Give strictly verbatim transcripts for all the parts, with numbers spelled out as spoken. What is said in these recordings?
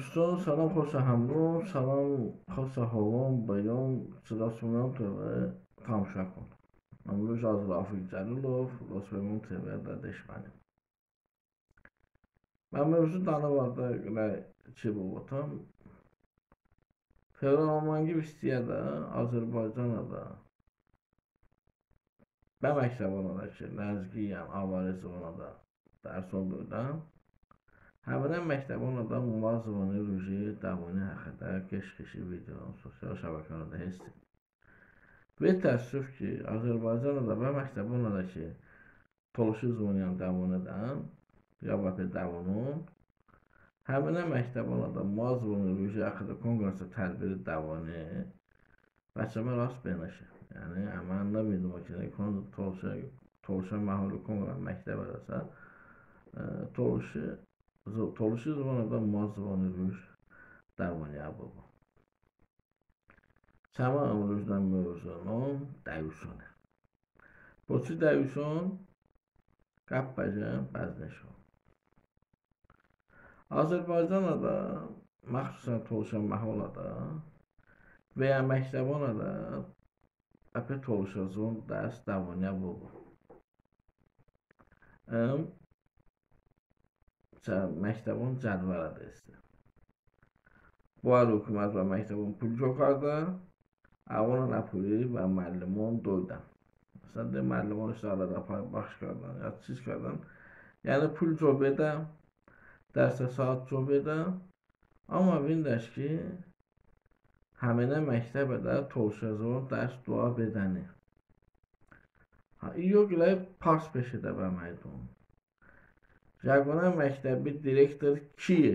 دوستان سلام، خوش همراه، سلام خوش هوام بیان صدا سونم توی تماشا کن. امروز از رافیق جلیلوف لطفاً توی دادش منیم. من موضوع دانه vardı güne çi buldum. Fevromangi istiyada Azerbaycan'da ben məktəbına da ki, nəzgiyəm, avariz ona da dərs olduqda həmən məktəbına da muvazıvanı rüji davani haqqında keş-keşi video sosial şəbəkələrdə hesdi. Və təəssüf ki, Azərbaycan'da ben məktəbına da ki, toluşuz oynayan davani da ya bəpə davanın həmən məktəbına da muvazıvanı rüji haqqında konqresi tədbiri davani bəçəmə rast beynəşi. Yəni, əmənlə bildim o ki, toluşa məhulu konqres məktəbədəsə toluşu Toluşu zamanında muazzavani rüj davani abubu. Çama rüjdən mövzunun dəvişonu. Boçu dəvişon qəbbəcən bəznəşon. Azərbaycan'a da, məxsusən toluşan məhula da və ya məktəbana da əpə toluşazon dərs davani abubu. Məktəbin cədvəl adresi. Bu ar hökumət və məktəbin pul çoxarda, avona napuli və müəllimon doydan. Məsələn, de, müəllimon işte arada başqadan, ya çizqadan. Yəni, pul çox edə, dərsə saat çox edə, amma bindəş ki, həminə məktəbədə toluşazon dərs dua bedəni. Yox ilə pars peşədə bəməydun. Jagona məktəbi direktor ki?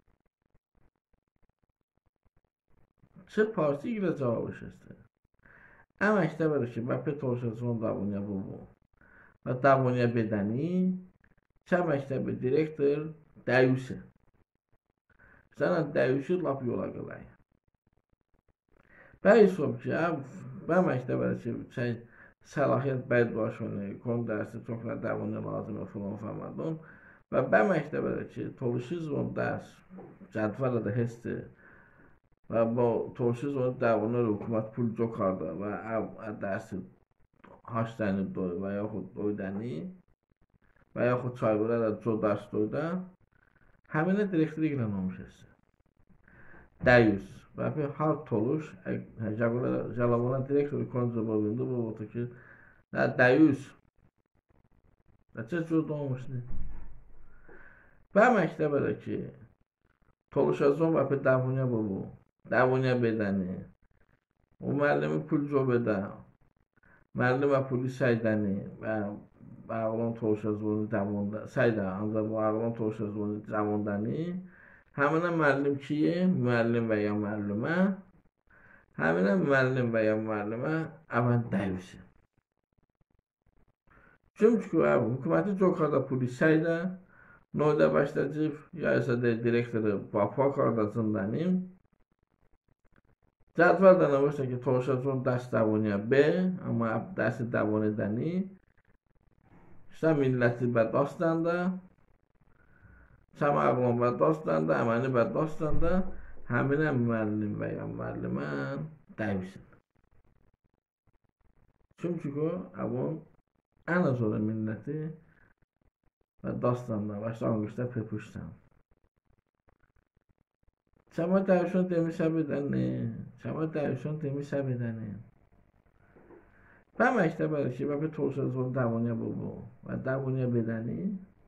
Çı parti ilə cavab işəsi. Əm məktəbədə ki, bəpə toluşazon davaniya bu bu. Və davaniya bedəni, çə məktəbi direktor dəyüsü. Sənə dəyüsü lap yola qılay. Bəy sob ki, bə məktəbədə ki, çə səlahiyyət bədbaşını, konu dərsi çoxlar davaniya lazım falan fəmadın. Və bə məktəbədə ki, toluşizm dərs cədvələ də hesdi və bu toluşizm davana hökumət pul çoxarda və dərsi haşdəni doy və yaxud doydəni və yaxud çayvələ də çox dərs doyda həminə direktli ilə olmuş hesdi. Dəyiz və bir hard toluş Jalavana direktoru konca bobində bu otu ki, dəyiz Nəçə cüd olmuşdu. Bə məktəbədə ki, toluşazon və bir davaniya bu bu, davaniya bedəni, o müəllimi pul çox edə, müəllimə puli səydəni və ağlan toluşazonu davanda, səydə, ancaq bu ağlan toluşazonu davandani, həminə müəllim ki, müəllim və ya müəllimə, həminə müəllim və ya müəllimə əvən dəyvisi. Çünki hökuməti çox da puli səydə, Noyda başlayıcı yaysa da direktoru Bafak ardacındanım. Cədvəldə nə varsa ki, toluşazon dərs davaniya B, amma dərsi davani dəni. İşte milləti bədastanda, çama ağlın bədastanda, əməni bədastanda, həminə müəllim və ya müəllimə dəyvisin. Çünki o, əvun ən az olan milləti və dastanda, başlanğıçda pepuşsan. Çama dəyişən demiş əbədəni, çama dəyişən demiş əbədəni. Bə məktəbədə ki, və bir toluşazon davaniya bu bu və davaniya bedəni.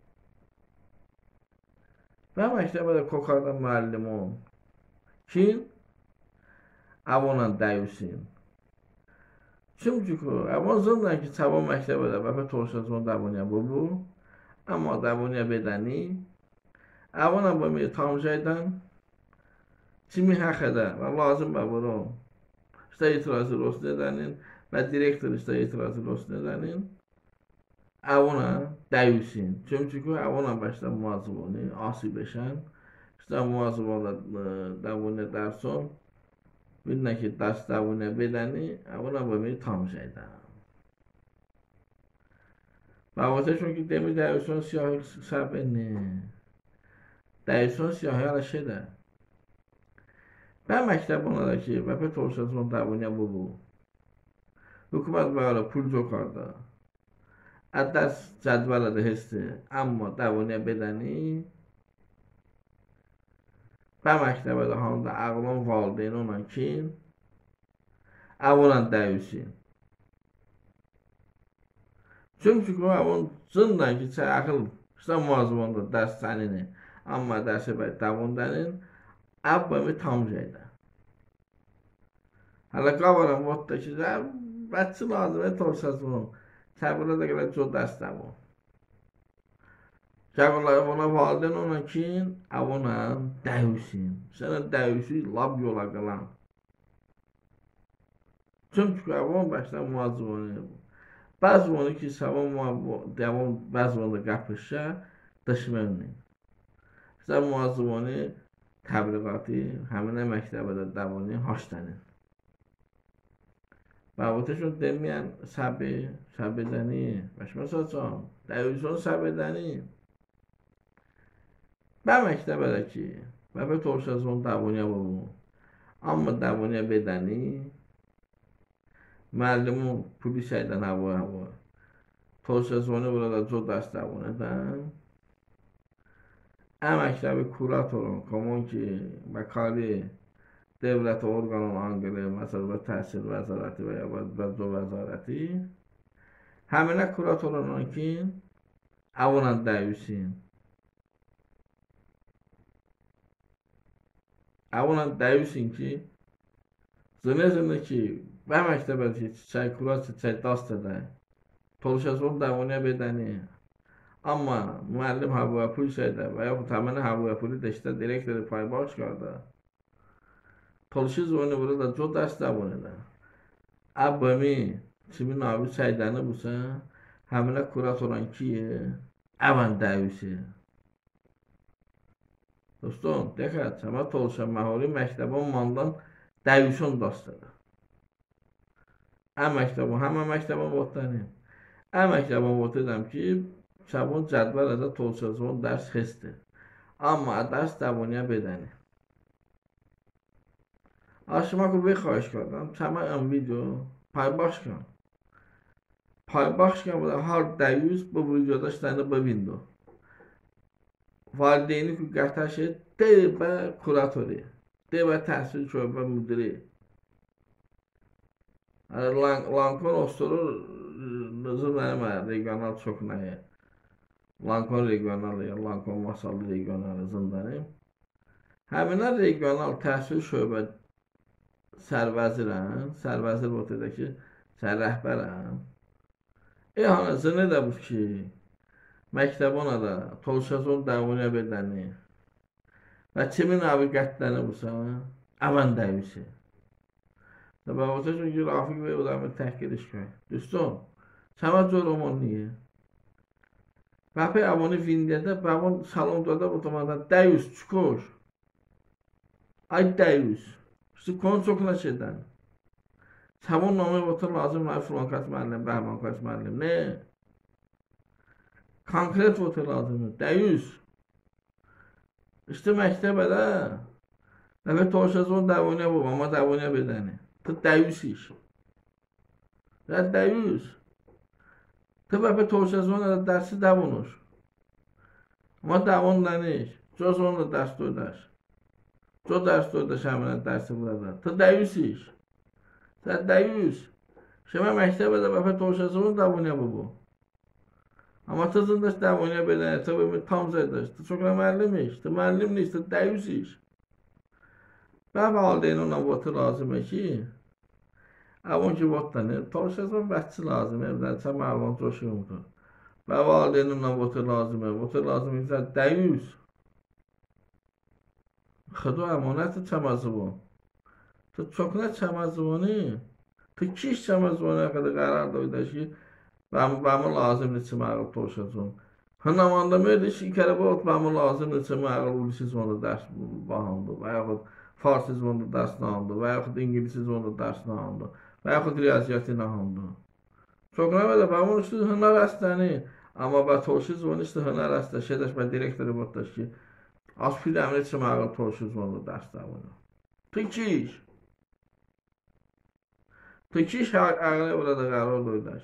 Bə məktəbədə kokarda müəllimon ki, avonan dəyişsin. Çünki o, əvazından ki, çaba məktəbədə və bir toluşazon davaniya bu bu. Amma davaniya bedəni, əvana bu bir tamcaydan, kimi həxədə və lazım və bunu işte itirazı rost edənin və direktor işte itirazı rost edənin əvana dəyilsin. Çünki ki, əvana başda muazıvını asib eşən, işte muazıvana davaniya dərson, bilnə ki, dərs davaniya bedəni, əvana bu bir tamcaydan. Mağaza çünki demir dəyişən siyahı səhv edin. Dəyişən siyahı hələ şeydə. Və məktəbindəki və pe tolşazon dəvuniya bu bu. Hükümet böyle pul çokardı. Ders cədvələ də hesdi. Amma dəvuniya bedəni və məktəbədə hanında ağlın valideyni olan kim? Əvunla dəvisi. Çünki o əvun cından ki, çay axıl işte muazımında dərs sənini. Amma dərsi bəy dəvundənin əvvəmi tam şeydə. Hələ qavaram vodda ki, bətçi lazım et olsasın. Təbirə də qədər çox dərs dəvun. Gəqələr ona valideyn olan kim? Əvuna dəvsin. Sənə dəvsi lab yola qalan. Çünki əvun başdan muazımını. Bəzi onu ki, savun devam bəzi onu qapışa dışməni. İşte muazımını təbliğatı həminə məktəbədə dəvuni hoşlanır. Babətəşon deməyən səbi, səbidəni, başmasacam, dəvizyon səbidəni. Bə məktəbədəki, və bə torşazon dəvuniya bu. Amma dəvuniya bedəni, müəllimin puli şeydən hava hava. Torşazonu burada co dərs dəvuniyadan. Ən məktəbi kuratorun, komon ki, məkali, devlet organın angeli, məsələn, təhsil vəzarəti və ya vəzzo vəzarəti həminə kuratorun ki, əvunla dəvsin. Əvunla dəvsin ki, zınə-zınə ki, bə məktəbədə ki, çiçək, kurat çiçək dast edək, tolşazon dəvuniya bedəni. Amma müəllim havaya pul şeydə və yaxud həminə havaya pulu da işte direktori pay başqarda. Tolşiz onu burada çox dərs dəvunida. Əbəmi, kimin abi çəydəni busa, həminə kurat olan ki, əvən dəvisi. Dostum, dəqət, həmə tolşa məholi məktəbin mandan dəvişon dastıdır. Ən məktəbin, həmə məktəbin votdanıyım. Ən məktəbin vot edəm ki, çabun cədvələ də tolşazon dərs xestir. Amma dərs dəvuniya bedəni. Aşıma bir xahiş kardam. Çəmə ən video paybaşkan. Paybaşkan bu da har dəyiz bu videoda işləyində bu video. Valideyni ki, qətər şey deyibə kuratori. Deyibə təhsil şöbə müdiri. Lankon osturur nızım nəyəmə regional çox nəyə. Lankon regional ya Lankon masallı regional zındanım. Həminə regional təhsil şöbə sərvəzirəm, sərvəzir botedəki sən rəhbərəm. E hanı zınə də bu ki, məktəbona da tolşazon dəvuniya bedəni və kimin abi qətləni busa, əvən dəvisi. Bəbətəşon ki, Rafiq və odamı təhqir işkəy. Düzdür, səmə coromon niyə? Bəpə əvoni vindiyədə, bəvon salonda da otomanda dəyiz, çukoş. Ay dəyiz. İşte konu çok neşeden. Savun namı otur lazım var filan kaç müəllim, bəhman kaç müəllim. Ne? Konkret otur lazım. Dəyiz. İşte məktəbədə və torşazon dəvuniya bu, amma dəvuniya bedəni. Tı dəyiz iş. Və dəyiz. Tı və torşazon dərsi dəvunur. Amma dəvun dəniş. Coz onu da dərs döydər. Çok ders orada şəminə dərsi burada. Tı dəyiz iş. Sən dəyiz. Şəmə məktəbədə bəpə torşazon dəvuniya bu bu. Amma tızında dəvuniya bedəni. Tı tam zəydəş. Tı çok müəllim iş. Tı müəllim iş. Tı dəyiz iş. Bəpə valideyn ona votu lazım ki, əvun ki votdanır. Torşazon bətçi lazım. Evdən çə məğlun coşuyumdur. Bəpə valideyn ona votu lazım. Votu lazım ki, dəyiz. خدا امانت چمازبون تو چکنه چمازبونی تو کیش چمازبونی قدر قرار دایدشی بامو لازم نیست مغل توشتون هنمانده میردش این کره بود بامو لازم نیست مغل اولسی زمانده درس باهانده و یا خود فارسی زمانده درس نهانده و یا خود انگلیسی زمانده درس نهانده و یا خود ریاضیاتی نهانده چکنه بده بامو نشته هنر هستنی اما با توشی زمانی işte هنر هسته شدش با دیرکتری بود داشتی از پیل امریت مغل torşuz onu ders davunu. تکیش تکیش عقل burada qərar qoydular.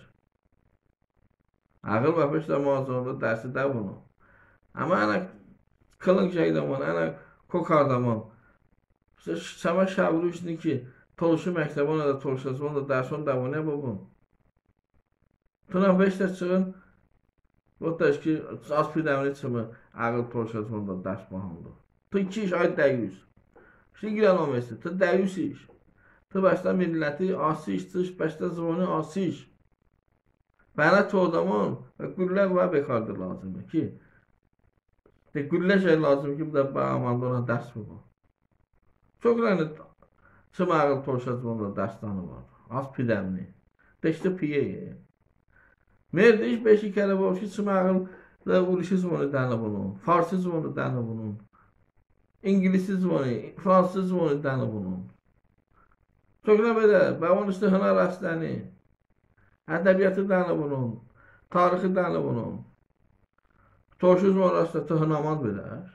Ağıl və peşdə mağazında dərsi də bunu. Amma ana kılın şeydəman, ana kokardamam. Sama şavruçni ki, toluşu məktəbına da toluşasın da dərsin də bu nə bu bu? Tuna beşdə çıxın, o da ki, az pidəmini çıxımı ağıl toluşasın da dərs mahamdır. Tükiş ay dəyiz. Şimdi giren o mesele. Tı dəyiz iş. Tı başta milleti asiş, tış başta zıvını asiş. Bana çoğudaman və qüllər var bekardır lazımdır ki, de qüllə şey lazım ki, bu da bağamanda ona dərs mi var? Çok rəngli çım ağıl toluşasın da dərstanı var. Az pidəmini. Beşdə piye ye. Merdi iş beşi kere var ki, çım ağıl da uğruşu zıvını dəni bunun. Farsı zıvını dəni bunun. İngilisi zıvını, Fransız zıvını dəni bunun. Çok ne böyle, ben onun üstü hınar aslanı. Ədəbiyyatı dəni bunun, tarixi dəni bunun. Toşuz orası da tıhınamaz bilər.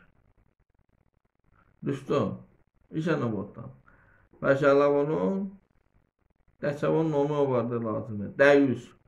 Düşdüm, işə nə boğdan. Bəşələ bunun, dəçəvun nomu vardı lazımdır. Dəyiz.